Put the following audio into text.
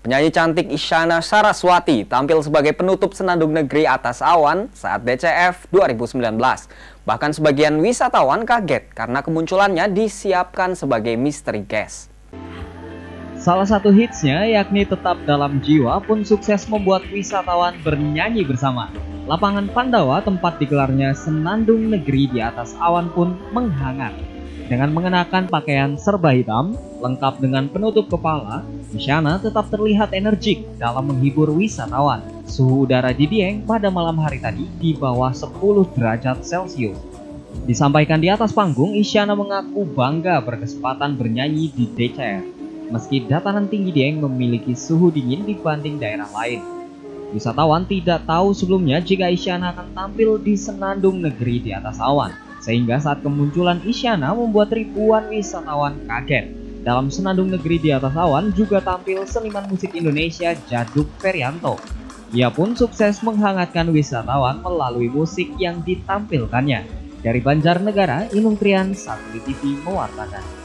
Penyanyi cantik Isyana Saraswati tampil sebagai penutup Senandung Negeri Atas Awan saat DCF 2019. Bahkan sebagian wisatawan kaget karena kemunculannya disiapkan sebagai misteri guest. Salah satu hitsnya yakni Tetap Dalam Jiwa pun sukses membuat wisatawan bernyanyi bersama. Lapangan Pandawa tempat digelarnya Senandung Negeri di Atas Awan pun menghangat. Dengan mengenakan pakaian serba hitam, lengkap dengan penutup kepala, Isyana tetap terlihat energik dalam menghibur wisatawan. Suhu udara di Dieng pada malam hari tadi di bawah 10 derajat Celcius. Disampaikan di atas panggung, Isyana mengaku bangga berkesempatan bernyanyi di DCF. Meski dataran tinggi Dieng memiliki suhu dingin dibanding daerah lain. Wisatawan tidak tahu sebelumnya jika Isyana akan tampil di Senandung Negeri di Atas Awan. Sehingga saat kemunculan Isyana membuat ribuan wisatawan kaget. Dalam Senandung Negeri di Atas Awan juga tampil seniman musik Indonesia Djaduk Ferianto. Ia pun sukses menghangatkan wisatawan melalui musik yang ditampilkannya. Dari Banjarnegara, Inung Trian, Satelit TV mewartakan.